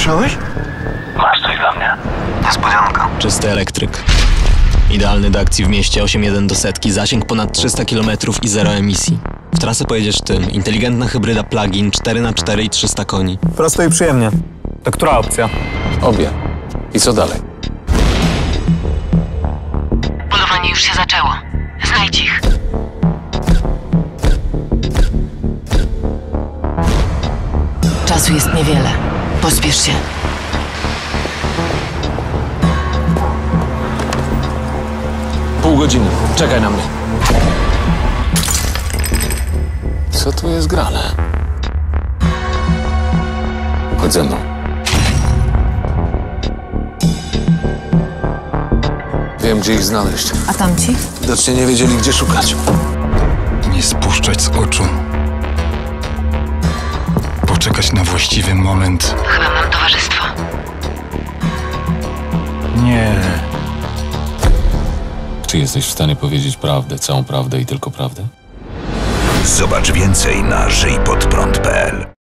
Słyszałeś? Masz coś dla mnie? Niespodzianka. Czysty elektryk. Idealny do akcji w mieście, 8.1 do setki, zasięg ponad 300 km i zero emisji. W trasę pojedziesz tym. Inteligentna hybryda plug-in, 4x4 i 300 koni. Prosto i przyjemnie. To która opcja? Obie. I co dalej? Polowanie już się zaczęło. Znajdź ich. Czasu jest niewiele. Pospiesz się. Pół godziny. Czekaj na mnie. Co tu jest grane? Chodź ze mną. Wiem, gdzie ich znaleźć. A tamci? Widocznie nie wiedzieli, gdzie szukać. Nie spuszczać z oczu. Poczekać na właściwy moment. Chyba mam towarzystwo. Nie. Czy jesteś w stanie powiedzieć prawdę, całą prawdę i tylko prawdę? Zobacz więcej na żyjpodprąd.pl.